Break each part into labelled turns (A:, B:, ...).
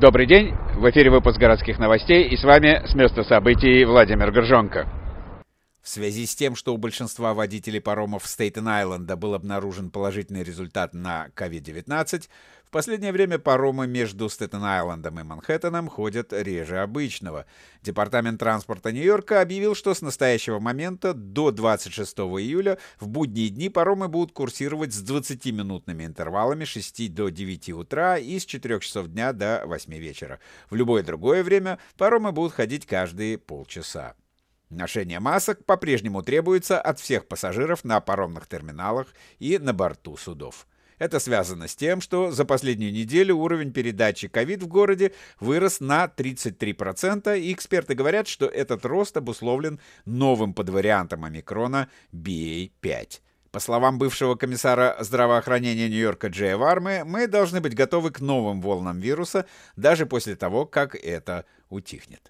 A: Добрый день, в эфире выпуск городских новостей, и с вами с места событий Владимир Горжонко.
B: В связи с тем, что у большинства водителей паромов Стейтен-Айленда был обнаружен положительный результат на COVID-19, в последнее время паромы между Стейтен-Айлендом и Манхэттеном ходят реже обычного. Департамент транспорта Нью-Йорка объявил, что с настоящего момента до 26 июля в будние дни паромы будут курсировать с 20-минутными интервалами с 6 до 9 утра и с 4 часов дня до 8 вечера. В любое другое время паромы будут ходить каждые полчаса. Ношение масок по-прежнему требуется от всех пассажиров на паромных терминалах и на борту судов. Это связано с тем, что за последнюю неделю уровень передачи ковид в городе вырос на 33%, и эксперты говорят, что этот рост обусловлен новым подвариантом омикрона BA.5. По словам бывшего комиссара здравоохранения Нью-Йорка Джея Вармы, мы должны быть готовы к новым волнам вируса даже после того, как это утихнет.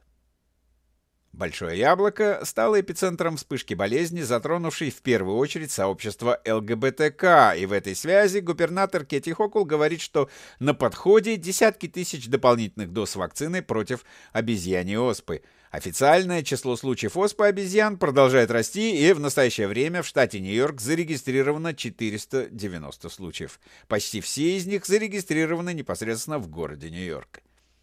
B: Большое яблоко стало эпицентром вспышки болезни, затронувшей в первую очередь сообщество ЛГБТК, и в этой связи губернатор Кэти Хокул говорит, что на подходе десятки тысяч дополнительных доз вакцины против обезьяньей оспы. Официальное число случаев оспы обезьян продолжает расти, и в настоящее время в штате Нью-Йорк зарегистрировано 490 случаев. Почти все из них зарегистрированы непосредственно в городе Нью-Йорк.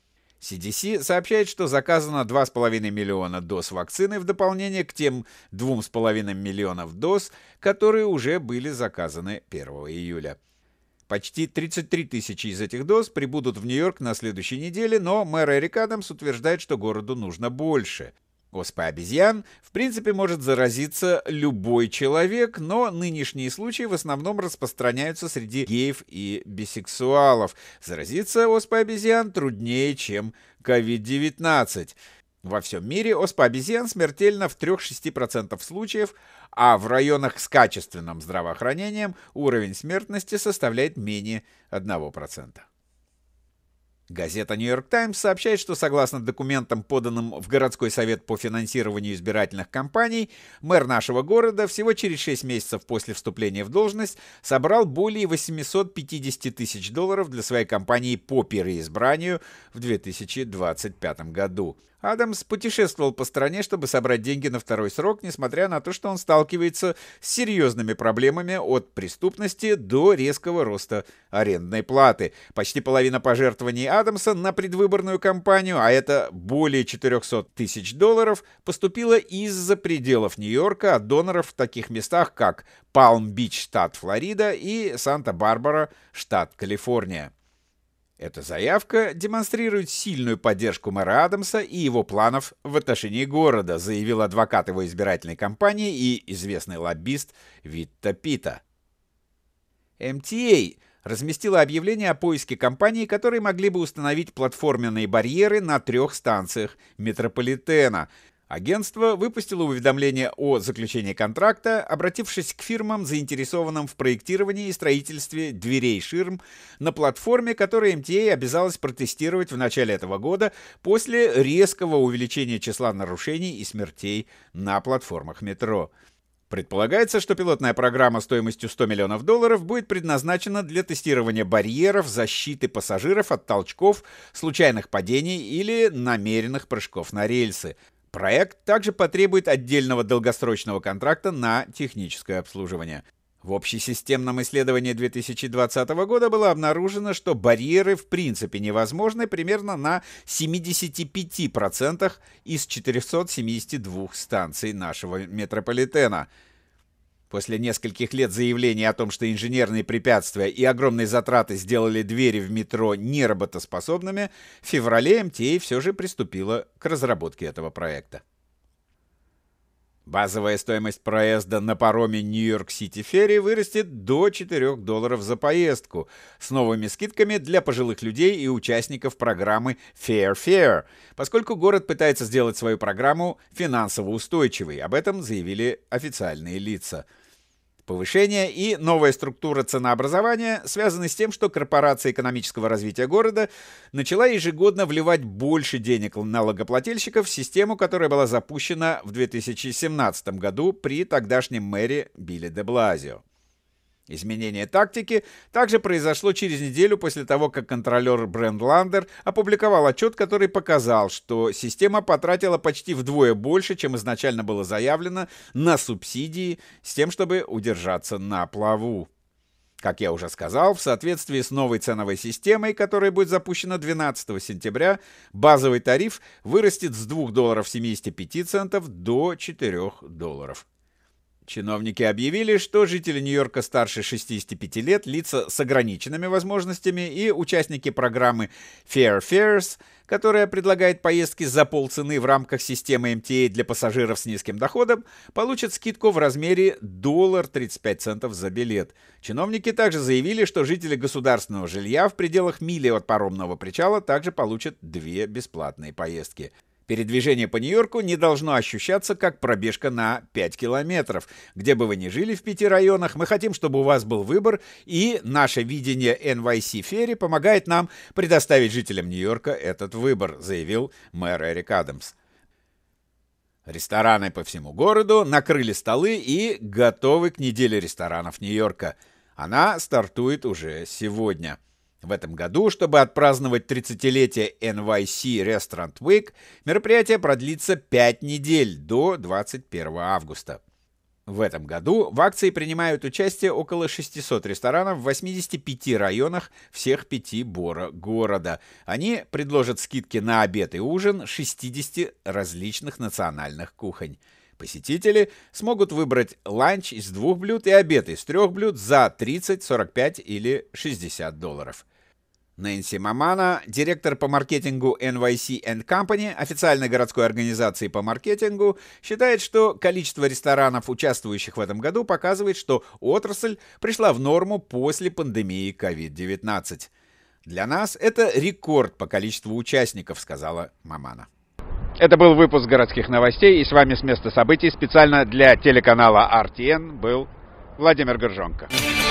B: CDC сообщает, что заказано 2,5 миллиона доз вакцины в дополнение к тем 2,5 миллионов доз, которые уже были заказаны 1 июля. Почти 33 тысячи из этих доз прибудут в Нью-Йорк на следующей неделе, но мэр Эрик Адамс утверждает, что городу нужно больше. Оспой обезьян, в принципе, может заразиться любой человек, но нынешние случаи в основном распространяются среди геев и бисексуалов. Заразиться оспой обезьян труднее, чем COVID-19. Во всем мире оспа обезьян смертельна в 3-6% случаев, а в районах с качественным здравоохранением уровень смертности составляет менее 1%. Газета «Нью-Йорк Таймс» сообщает, что согласно документам, поданным в городской совет по финансированию избирательных кампаний, мэр нашего города всего через 6 месяцев после вступления в должность собрал более 850 тысяч долларов для своей кампании по переизбранию в 2025 году. Адамс путешествовал по стране, чтобы собрать деньги на второй срок, несмотря на то, что он сталкивается с серьезными проблемами от преступности до резкого роста арендной платы. Почти половина пожертвований Адамса на предвыборную кампанию, а это более 400 тысяч долларов, поступила из-за пределов Нью-Йорка от доноров в таких местах, как Палм-Бич, штат Флорида, и Санта-Барбара, штат Калифорния. Эта заявка демонстрирует сильную поддержку мэра Адамса и его планов в отношении города, заявил адвокат его избирательной кампании и известный лоббист Витта Пита. MTA разместила объявление о поиске компаний, которые могли бы установить платформенные барьеры на 3 станциях метрополитена. Агентство выпустило уведомление о заключении контракта, обратившись к фирмам, заинтересованным в проектировании и строительстве дверей-ширм на платформе, которую MTA обязалась протестировать в начале этого года после резкого увеличения числа нарушений и смертей на платформах метро. Предполагается, что пилотная программа стоимостью $100 миллионов будет предназначена для тестирования барьеров, защиты пассажиров от толчков, случайных падений или намеренных прыжков на рельсы. Проект также потребует отдельного долгосрочного контракта на техническое обслуживание. В общесистемном исследовании 2020 года было обнаружено, что барьеры в принципе невозможны примерно на 75% из 472 станций нашего метрополитена. После нескольких лет заявлений о том, что инженерные препятствия и огромные затраты сделали двери в метро неработоспособными, в феврале MTA все же приступила к разработке этого проекта. Базовая стоимость проезда на пароме Нью-Йорк-Сити Ферри вырастет до $4 за поездку, с новыми скидками для пожилых людей и участников программы Fair Fare, поскольку город пытается сделать свою программу финансово устойчивой. Об этом заявили официальные лица. Повышение и новая структура ценообразования связаны с тем, что Корпорация экономического развития города начала ежегодно вливать больше денег налогоплательщиков в систему, которая была запущена в 2017 году при тогдашнем мэре Билли де Блазио. Изменение тактики также произошло через неделю после того, как контролер Брэнд Ландер опубликовал отчет, который показал, что система потратила почти вдвое больше, чем изначально было заявлено, на субсидии с тем, чтобы удержаться на плаву. Как я уже сказал, в соответствии с новой ценовой системой, которая будет запущена 12 сентября, базовый тариф вырастет с $2.75 до $4. Чиновники объявили, что жители Нью-Йорка старше 65 лет, лица с ограниченными возможностями и участники программы Fair Fares, которая предлагает поездки за полцены в рамках системы MTA для пассажиров с низким доходом, получат скидку в размере $1.35 за билет. Чиновники также заявили, что жители государственного жилья в пределах мили от паромного причала также получат 2 бесплатные поездки. Передвижение по Нью-Йорку не должно ощущаться как пробежка на 5 километров. Где бы вы ни жили в 5 районах, мы хотим, чтобы у вас был выбор, и наше видение NYC Ferry помогает нам предоставить жителям Нью-Йорка этот выбор, заявил мэр Эрик Адамс. Рестораны по всему городу накрыли столы и готовы к неделе ресторанов Нью-Йорка. Она стартует уже сегодня. В этом году, чтобы отпраздновать 30-летие NYC Restaurant Week, мероприятие продлится 5 недель до 21 августа. В этом году в акции принимают участие около 600 ресторанов в 85 районах всех 5 бора города. Они предложат скидки на обед и ужин 60 различных национальных кухонь. Посетители смогут выбрать ланч из 2 блюд и обед из 3 блюд за $30, $45 или $60. Нэнси Мамана, директор по маркетингу NYC & Company, официальной городской организации по маркетингу, считает, что количество ресторанов, участвующих в этом году, показывает, что отрасль пришла в норму после пандемии COVID-19. «Для нас это рекорд по количеству участников», — сказала Мамана.
A: Это был выпуск городских новостей, и с вами с места событий специально для телеканала RTN был Владимир Горжонко.